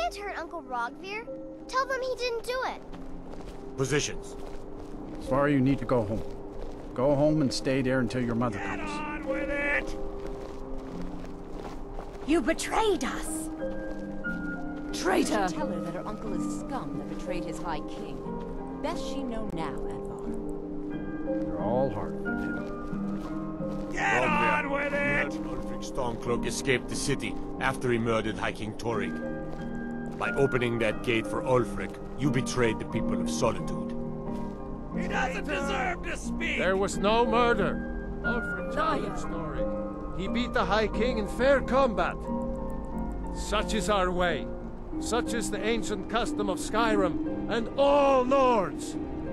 can't hurt Uncle Rogvir. Tell them he didn't do it. Positions. Svar, you need to go home. Go home and stay there until your mother comes. Get on with it! You betrayed us! Traitor! Tell her that her uncle is scum that betrayed his High King. Best she know now, Edvar. You're all heart with him. Get on with it! Ulfric Stormcloak escaped the city after he murdered High King Torygg. By opening that gate for Ulfric, you betrayed the people of Solitude. He doesn't deserve to speak! There was no murder. Ulfric challenged Torygg. He beat the High King in fair combat. Such is our way. Such is the ancient custom of Skyrim and all lords.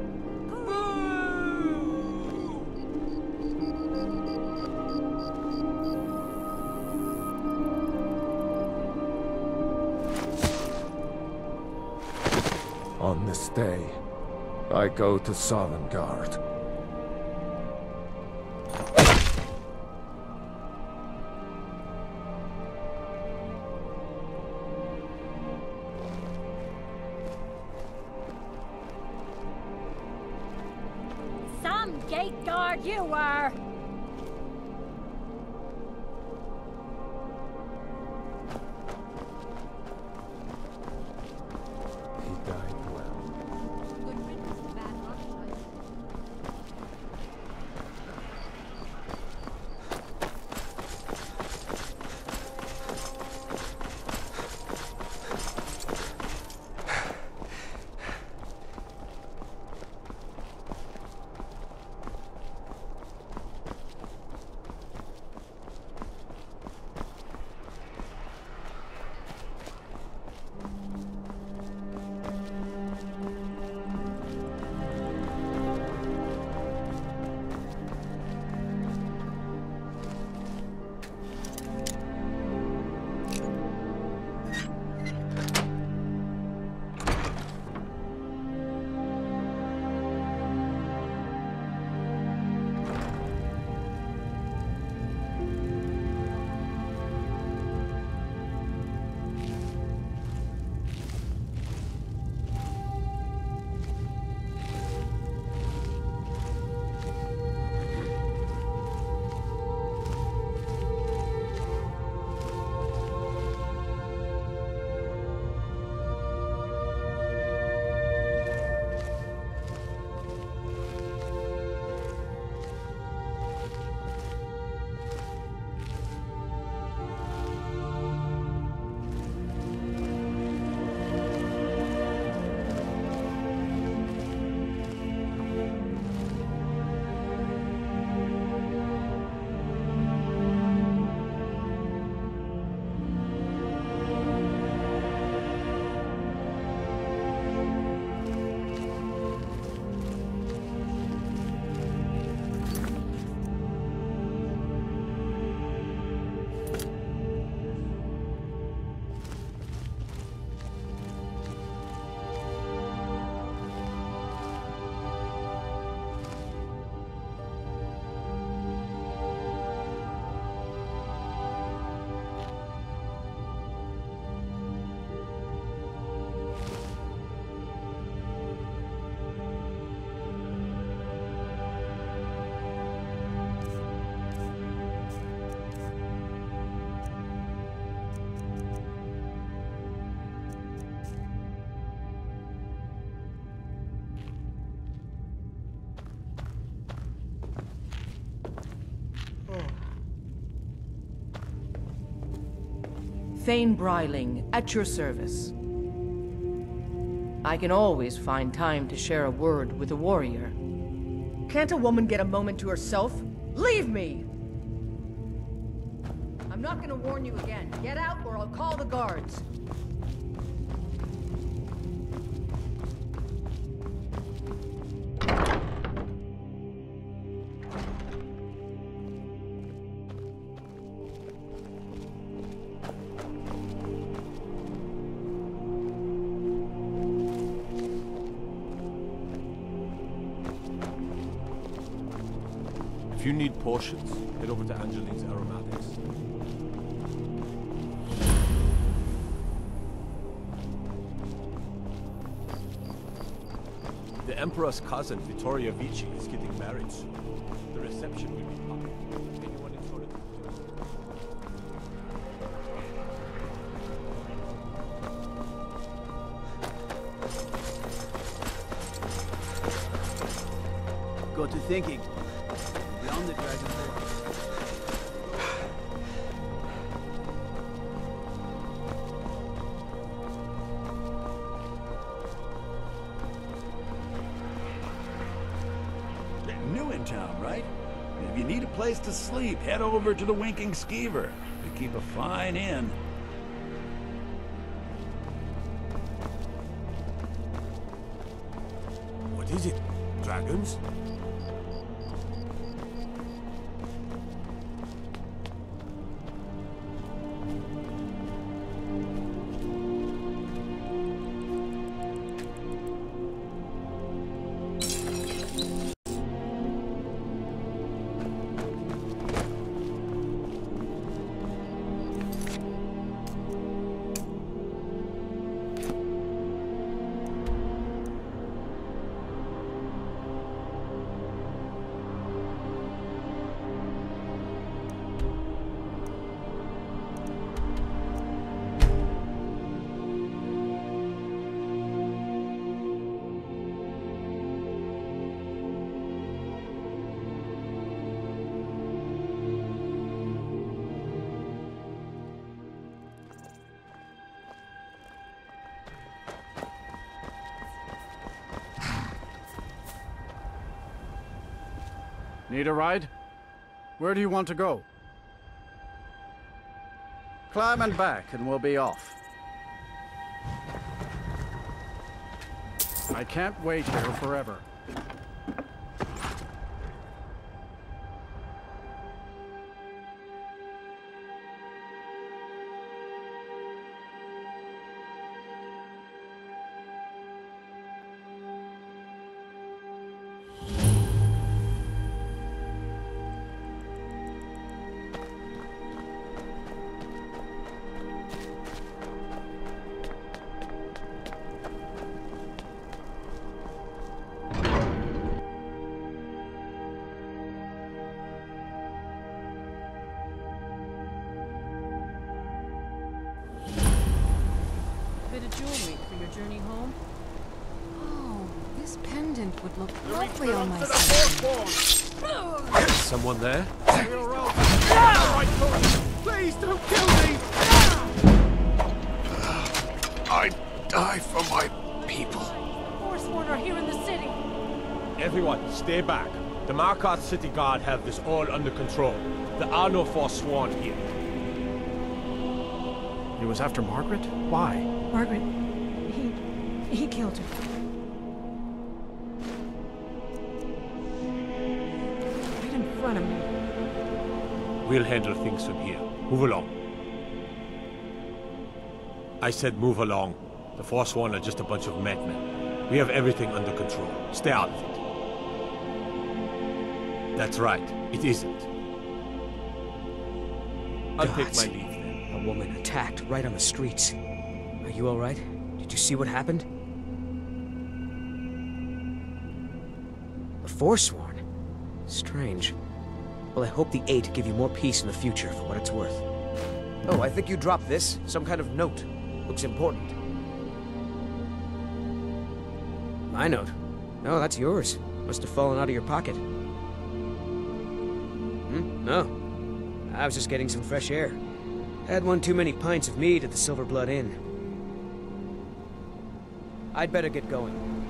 On this day, I go to Sovngarde. Some gate guard you were! He died well. Good riddance to bad luck, Shai. Thane Bryling, at your service. I can always find time to share a word with a warrior. Can't a woman get a moment to herself? Leave me! I'm not gonna warn you again. Get out or I'll call the guards. If you need potions, head over to Angeline's Aromatics. The Emperor's cousin, Vittoria Vici, is getting married soon. The reception will be public. Anyone in Solitude? Got to thinking. Beyond the dragon's den. New in town, right? If you need a place to sleep, head over to the Winking Skeever. We keep a fine inn. What is it? Dragons? Need a ride? Where do you want to go? Climb and back and we'll be off. I can't wait here forever. Bit of jewelry for your journey home? Oh, this pendant would look lovely on my skin. Someone there? Please don't kill me! I die for my people. Forsworn are here in the city. Everyone, stay back. The Markarth City Guard have this all under control. There are no Forsworn here. He was after Margaret? Why? Margaret, he killed her. Right in front of me. We'll handle things from here. Move along. I said move along. The Forsworn are just a bunch of madmen. We have everything under control. Stay out of it. That's right. It isn't. I'll take my leave then. A woman attacked right on the streets. Are you all right? Did you see what happened? The Forsworn? Strange. Well, I hope the Eight give you more peace in the future, for what it's worth. Oh, I think you dropped this. Some kind of note. Looks important. My note? No, that's yours. Must have fallen out of your pocket. No. I was just getting some fresh air. Had one too many pints of mead at the Silver Blood Inn. I'd better get going.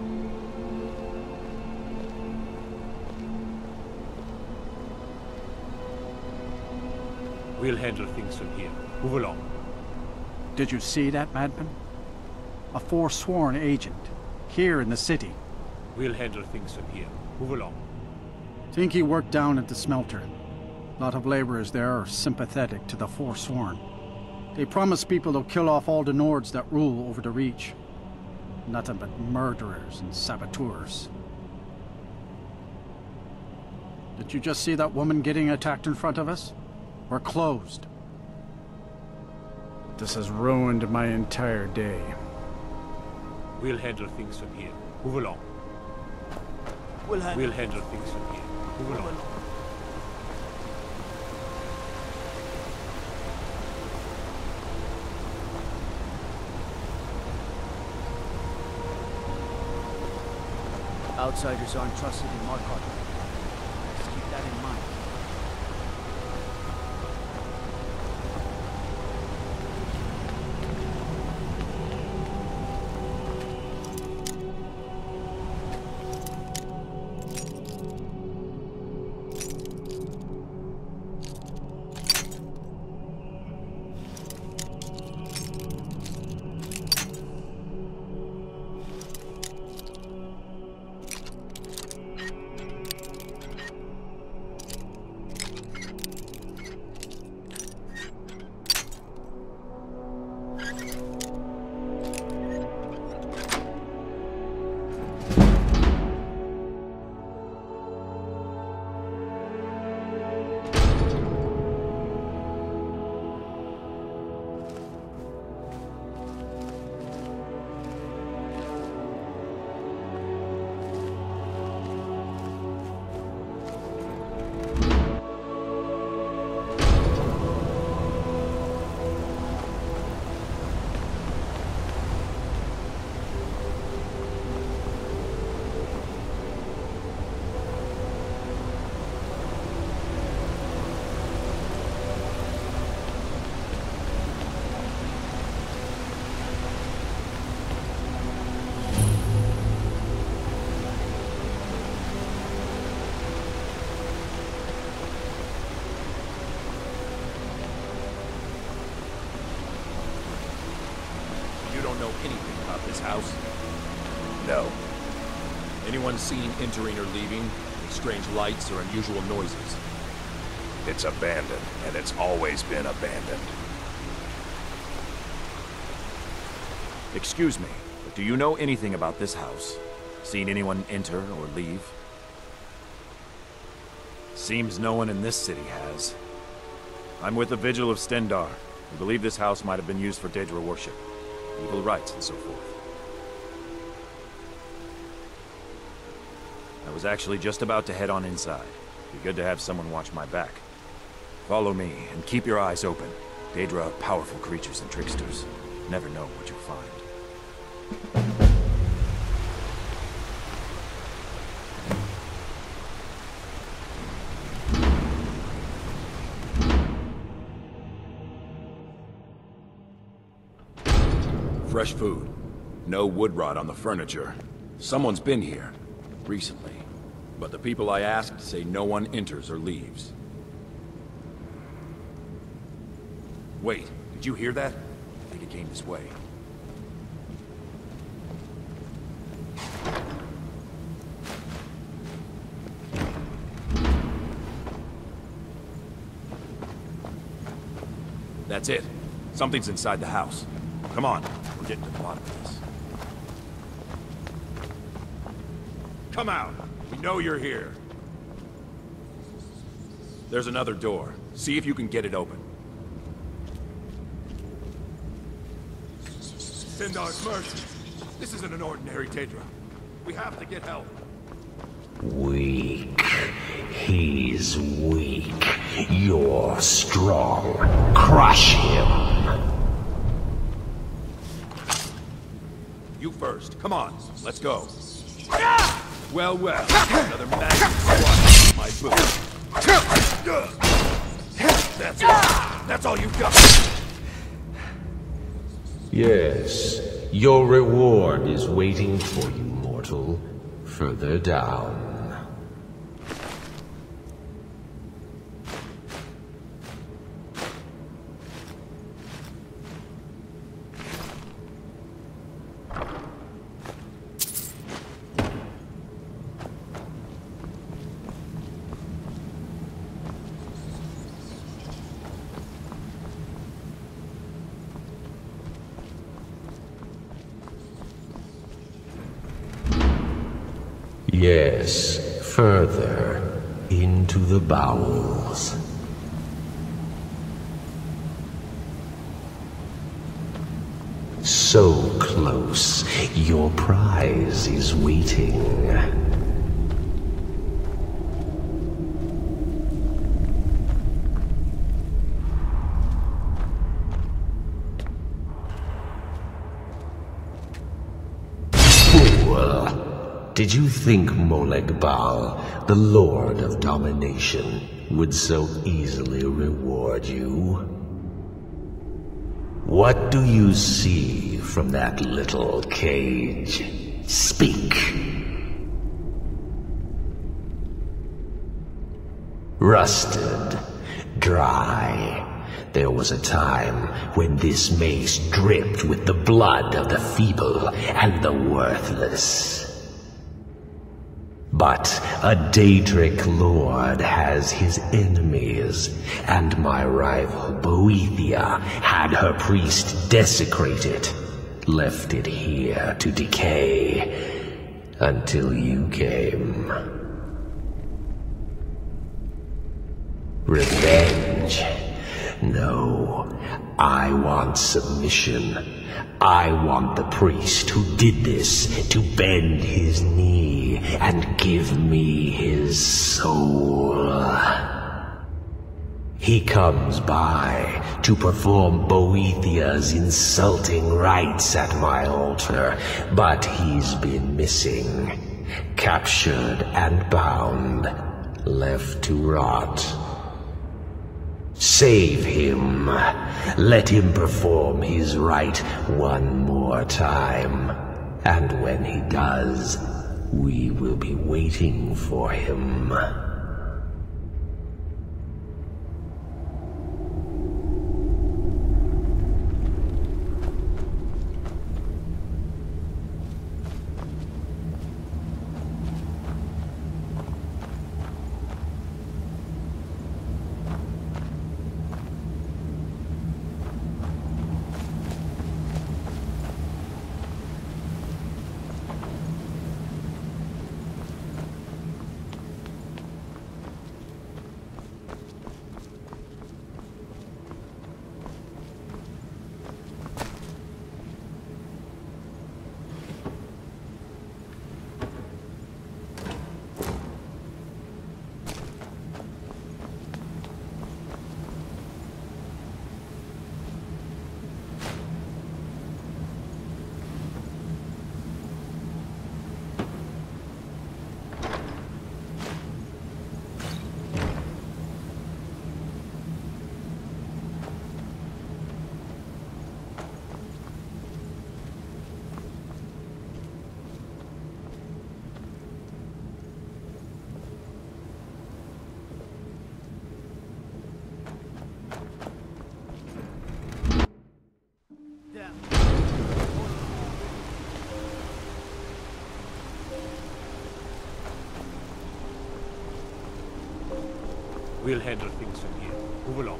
We'll handle things from here. Move along. Did you see that, madman? A Forsworn agent, here in the city. We'll handle things from here. Move along. Think he worked down at the smelter. A lot of laborers there are sympathetic to the Forsworn. They promise people they'll kill off all the Nords that rule over the Reach. Nothing but murderers and saboteurs. Did you just see that woman getting attacked in front of us? We're closed. This has ruined my entire day. We'll handle things from here. Move along. We'll handle things from here. Move along. Outsiders aren't trusted in Markarth. Just keep that in mind. Know anything about this house? No. Anyone seen entering or leaving? Any strange lights or unusual noises? It's abandoned, and it's always been abandoned. Excuse me, but do you know anything about this house? Seen anyone enter or leave? Seems no one in this city has. I'm with the Vigil of Stendarr. We believe this house might have been used for Daedra worship. Evil rites and so forth. I was actually just about to head on inside. Be good to have someone watch my back. Follow me, and keep your eyes open. Daedra are powerful creatures and tricksters. Never know what you'll find. Fresh food. No wood rot on the furniture. Someone's been here. Recently. But the people I asked say no one enters or leaves. Wait, did you hear that? I think it came this way. That's it. Something's inside the house. Come on, we're getting to the bottom of this. Come out! We know you're here. There's another door. See if you can get it open. Stendarr's mercy. This isn't an ordinary Daedra. We have to get help. Weak. He's weak. You're strong. Crush him. You first. Come on. Let's go. Well, well. Another magic squat in my boot. That's it. That's all you've got. Yes. Your reward is waiting for you, mortal. Further down. Yes, further into the bowels. So close, your prize is waiting. fool. Did you think Molag Bal, the Lord of Domination, would so easily reward you? What do you see from that little cage? Speak. Rusted, dry. There was a time when this maze dripped with the blood of the feeble and the worthless. But a Daedric lord has his enemies, and my rival Boethia had her priest desecrated, left it here to decay, until you came. Revenge? No, I want submission. I want the priest who did this to bend his knee and give me his soul. He comes by to perform Boethia's insulting rites at my altar, but he's been missing, captured and bound, left to rot. Save him. Let him perform his rite one more time. And when he does, we will be waiting for him. We'll handle things from here. Move along.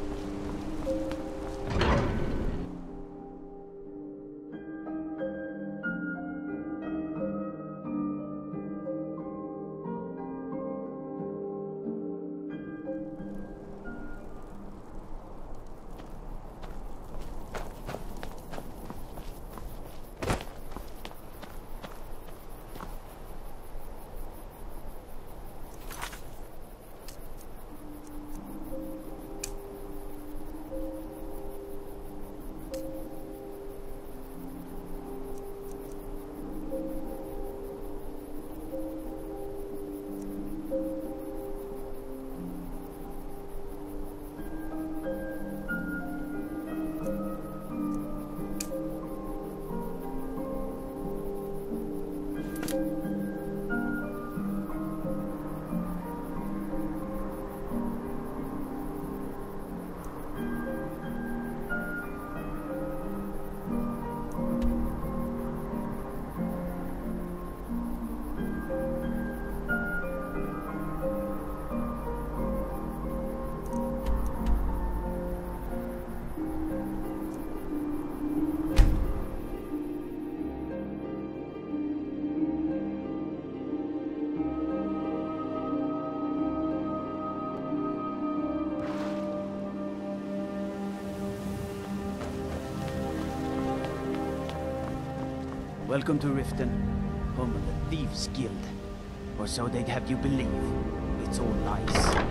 Welcome to Riften, home of the Thieves Guild. Or so they'd have you believe. It's all lies.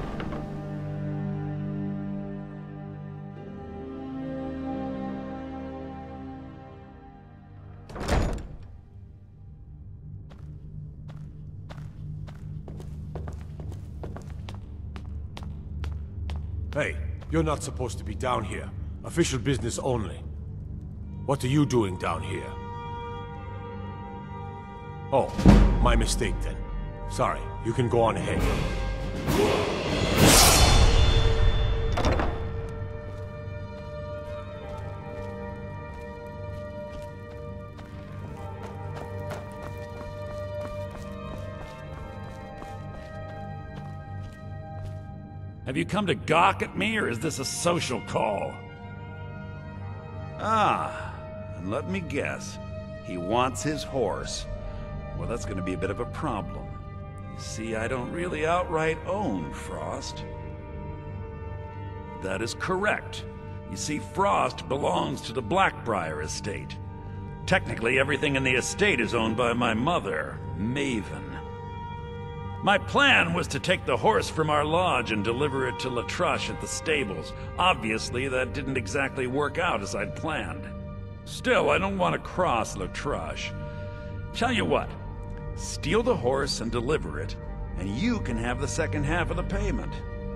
Hey, you're not supposed to be down here. Official business only. What are you doing down here? Oh, my mistake then. Sorry, you can go on ahead. Have you come to gawk at me, or is this a social call? Ah, and let me guess. He wants his horse. Well, that's going to be a bit of a problem. You see, I don't really outright own Frost. That is correct. You see, Frost belongs to the Blackbriar estate. Technically, everything in the estate is owned by my mother, Maven. My plan was to take the horse from our lodge and deliver it to Latrush at the stables. Obviously, that didn't exactly work out as I'd planned. Still, I don't want to cross Latrush. Tell you what, steal the horse and deliver it, and you can have the second half of the payment.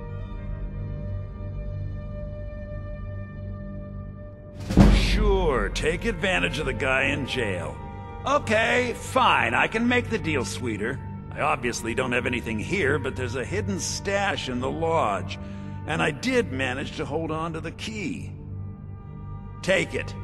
Sure, take advantage of the guy in jail. Okay, fine, I can make the deal sweeter. I obviously don't have anything here, but there's a hidden stash in the lodge, and I did manage to hold on to the key. Take it.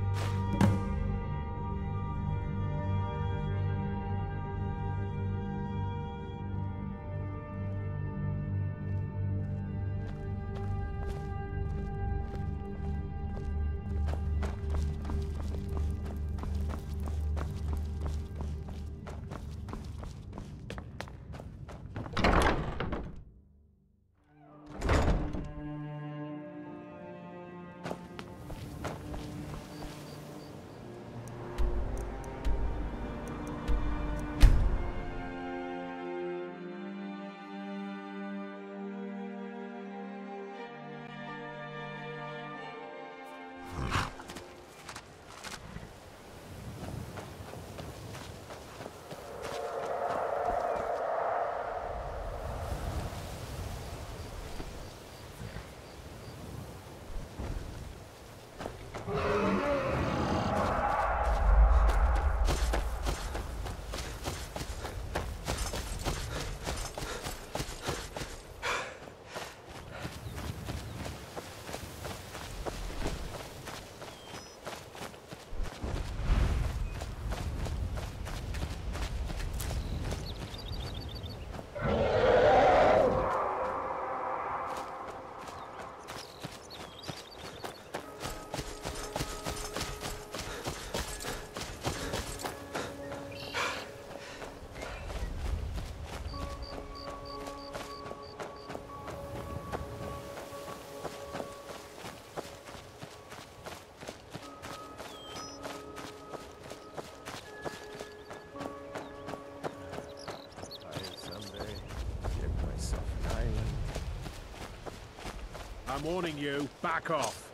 I'm warning you, back off.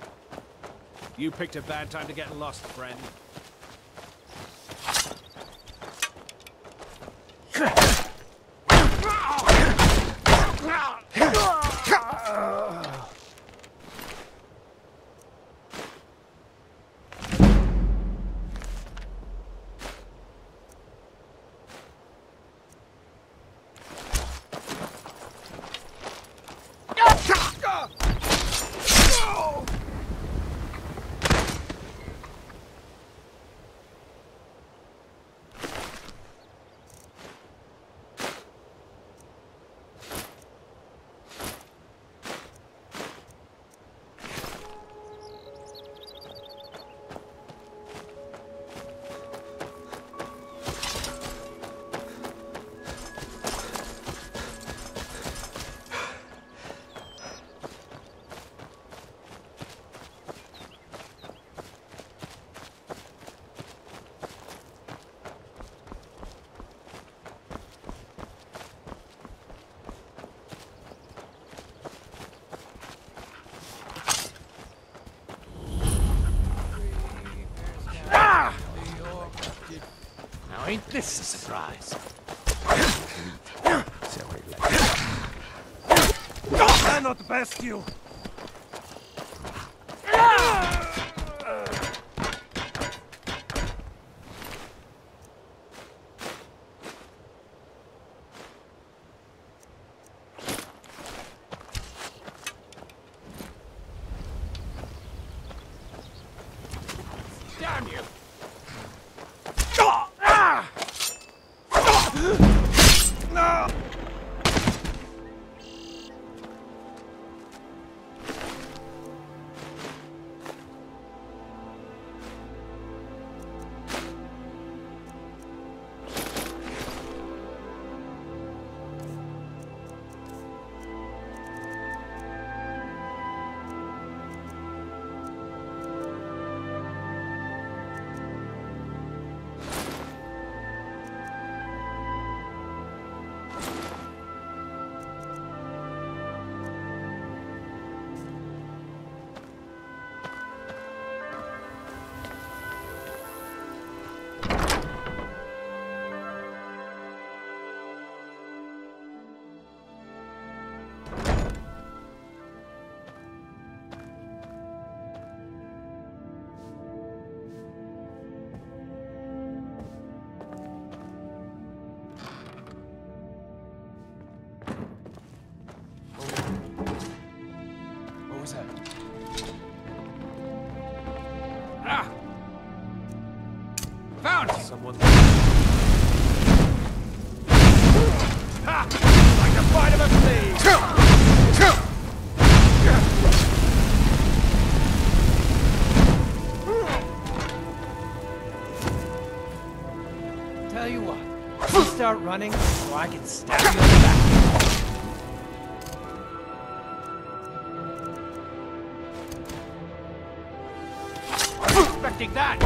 You picked a bad time to get lost, friend. Ain't this a surprise? They're not the best, you. someone's... Ha! Like the bite of a flea! Tell you what, you start running, or I can stab you in the back. Expecting that!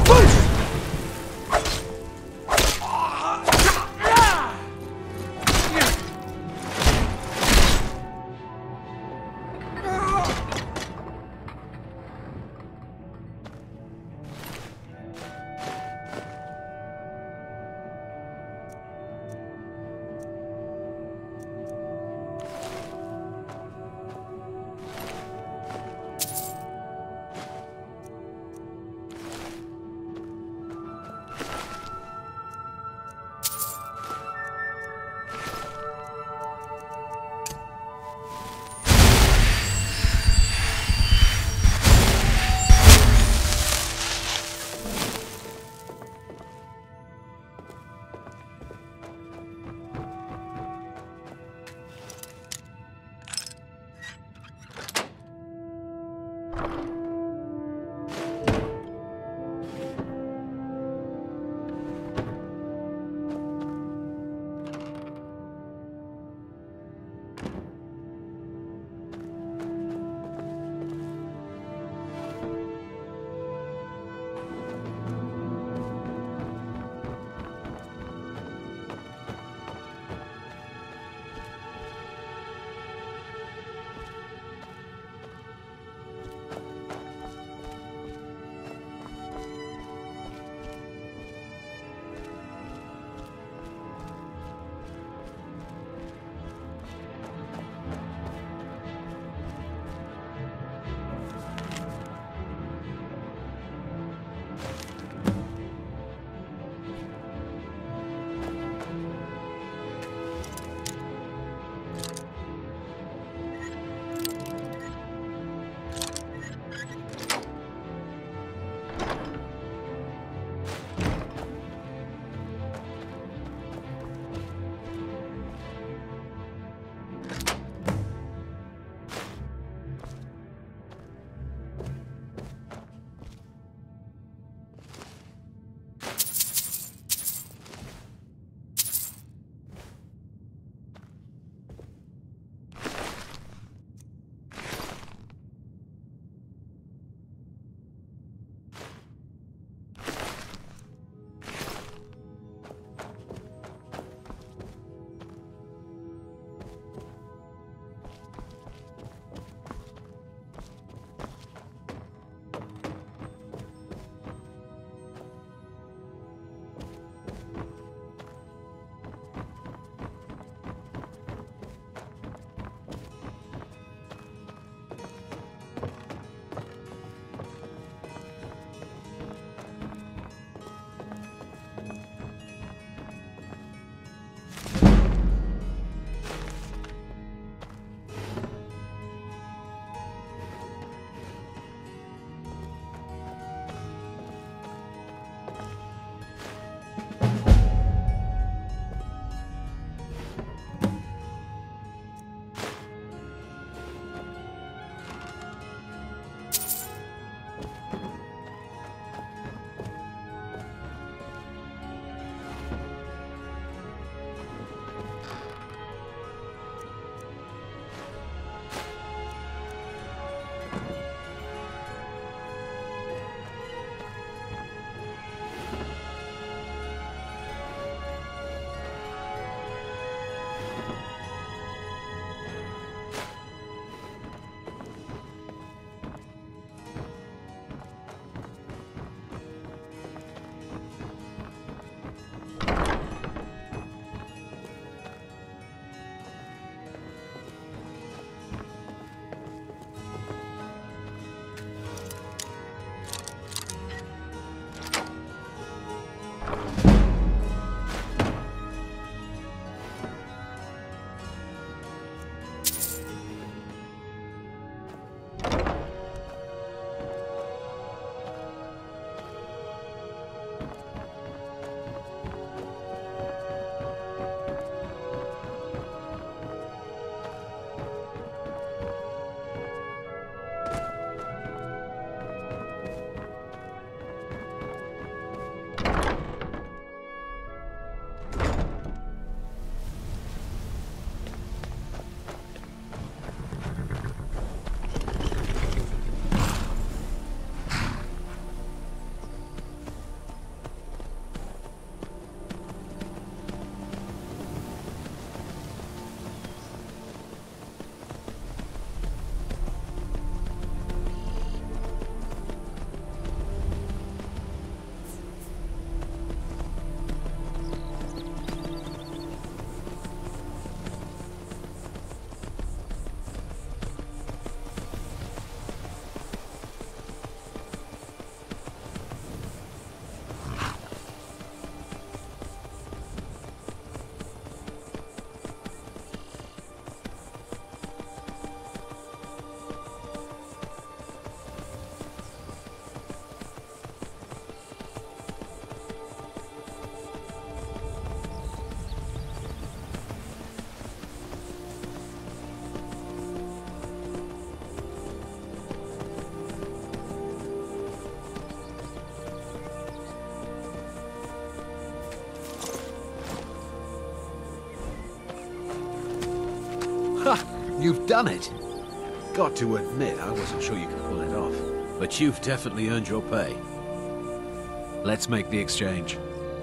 Ha! You've done it! Got to admit, I wasn't sure you could pull it off. But you've definitely earned your pay. Let's make the exchange.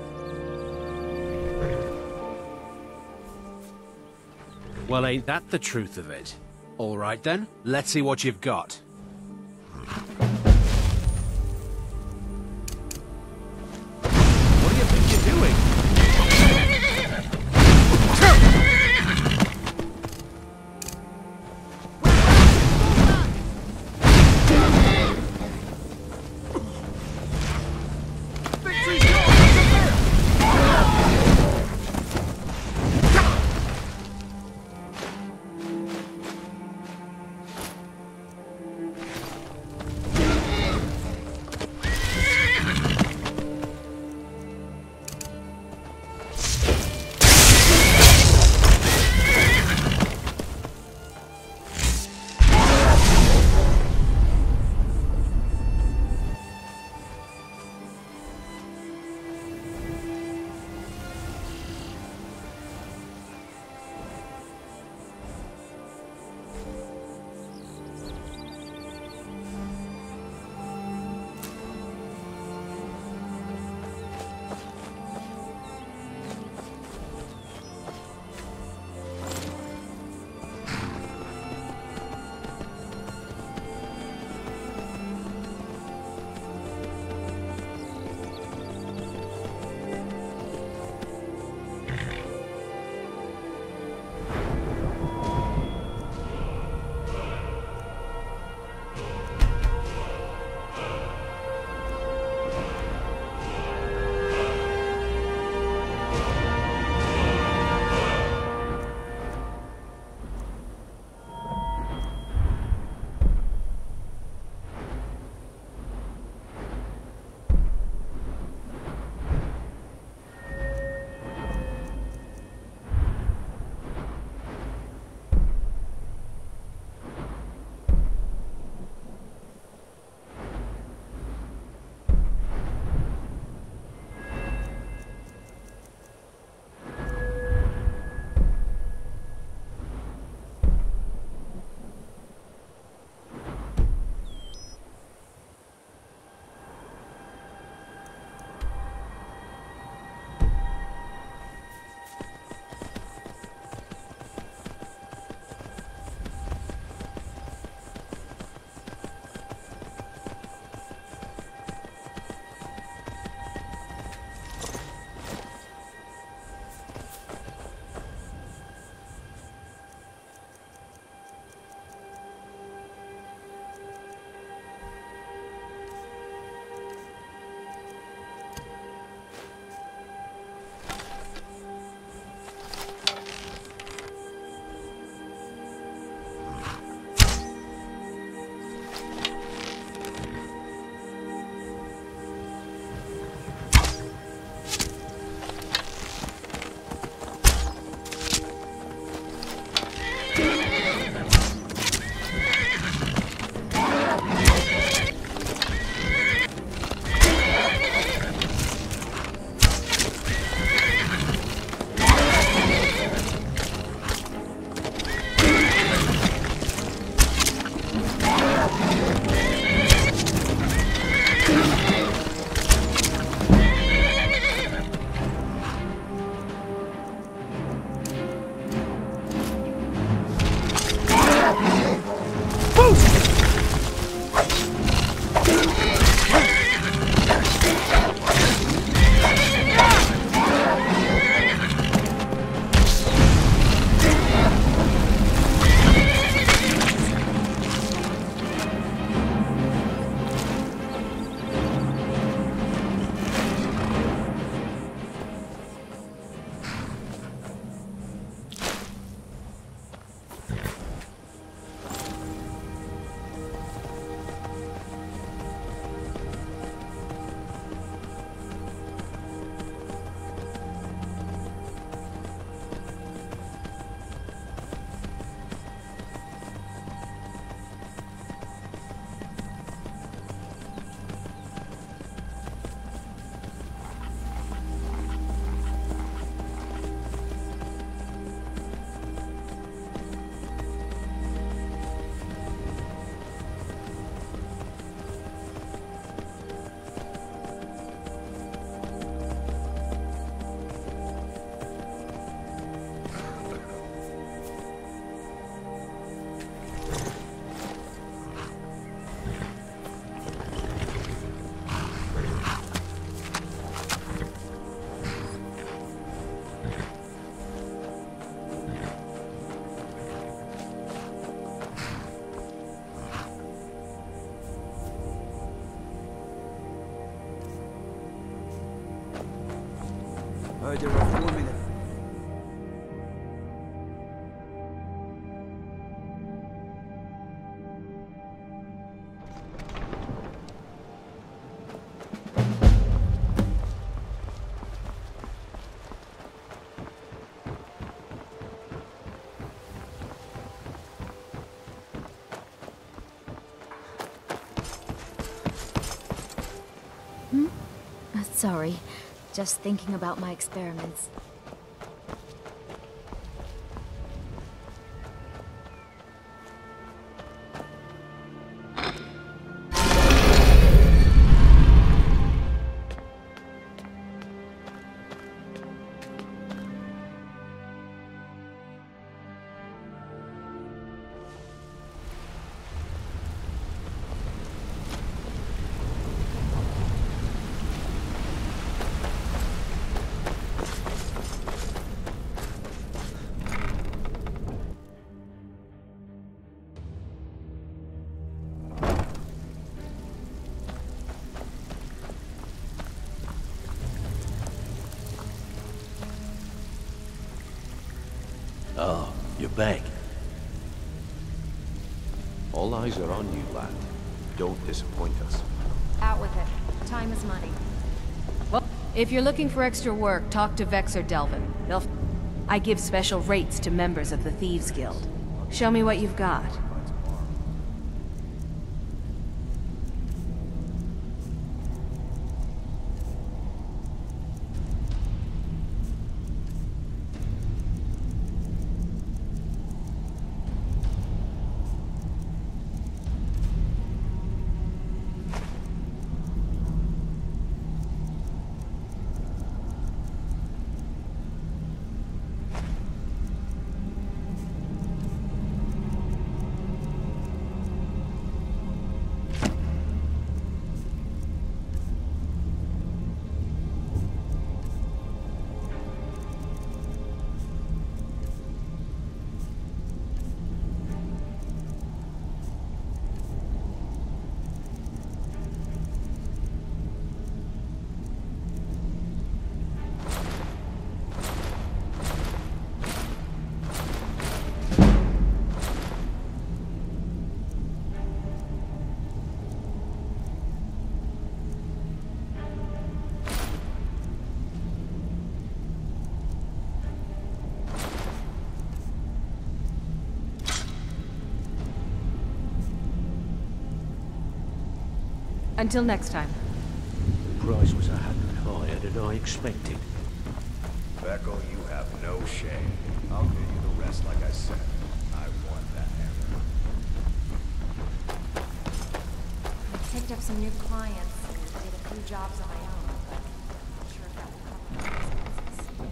Well, ain't that the truth of it? All right then, let's see what you've got. What do you think you're doing? Further reforming the... Sorry, just thinking about my experiments. Oh, you're back. All eyes are on you, lad. Don't disappoint us. Out with it. Time is money. Well, if you're looking for extra work, talk to Vex or Delvin. I give special rates to members of the Thieves Guild. Show me what you've got. Until next time. The price was 100 higher than I expected. Beckel, you have no shame. I'll give you the rest like I said. I want that hammer. I picked up some new clients and did a few jobs on my own, but I'm not sure if that will cover my expenses.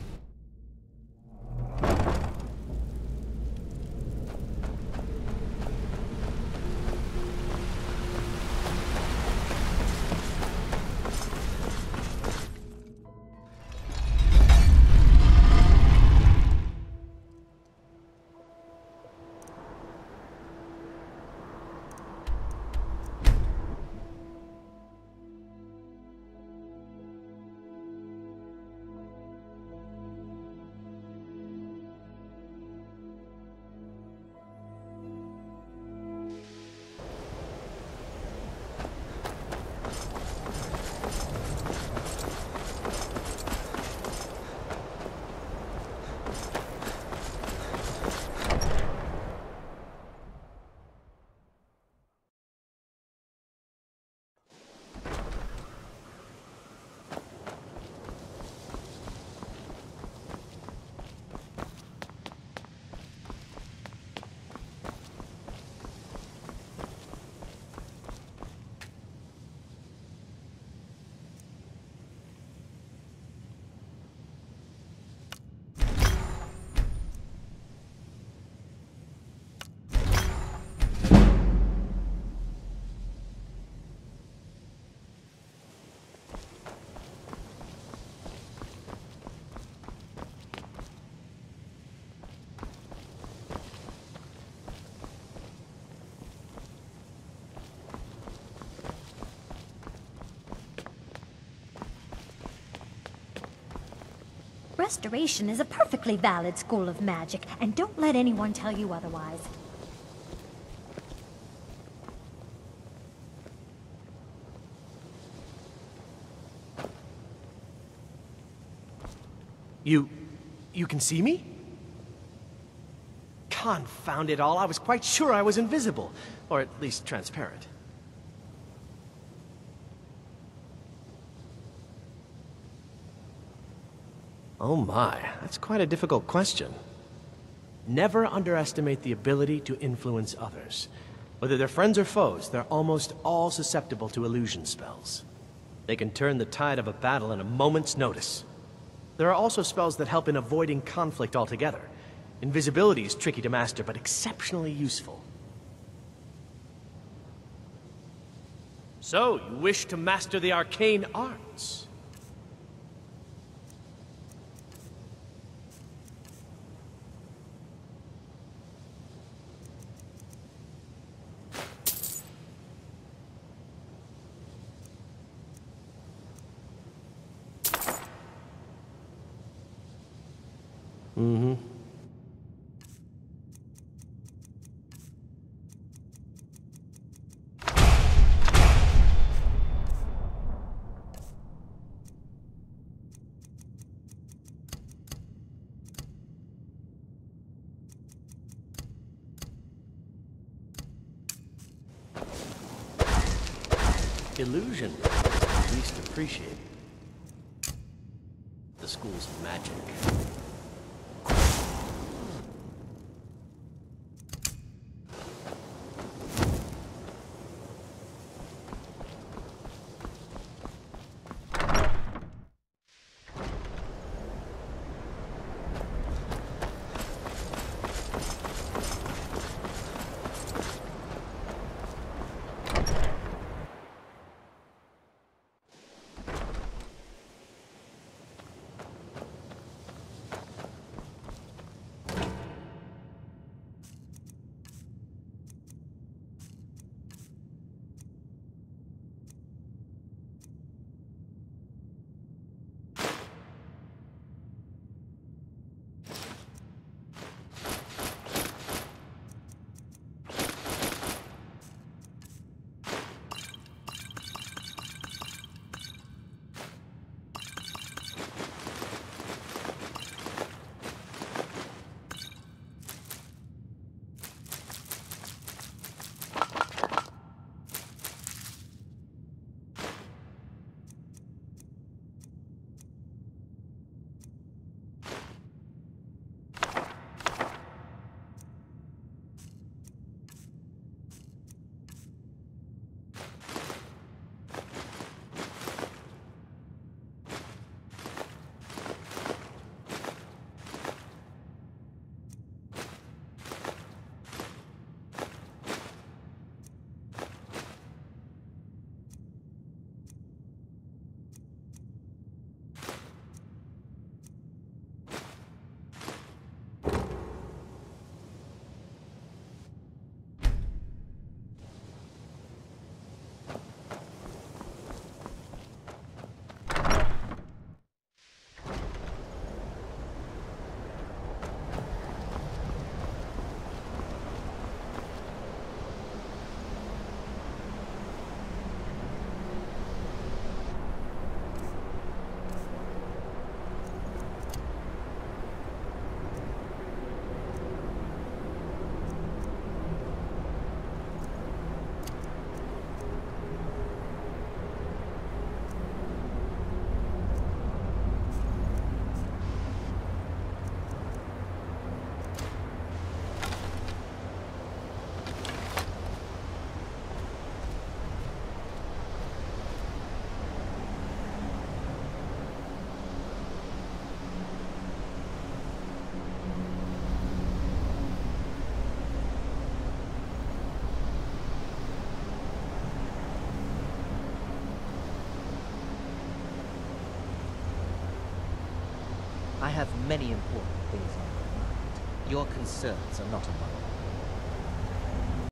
Restoration is a perfectly valid school of magic, and don't let anyone tell you otherwise. You can see me? Confound it all, I was quite sure I was invisible. Or at least transparent. Oh my, that's quite a difficult question. Never underestimate the ability to influence others. Whether they're friends or foes, they're almost all susceptible to illusion spells. They can turn the tide of a battle in a moment's notice. There are also spells that help in avoiding conflict altogether. Invisibility is tricky to master, but exceptionally useful. So, you wish to master the arcane arts? Mm-hmm. Illusion is least appreciated. The schools of magic. I have many important things on my mind. Your concerns are not among them.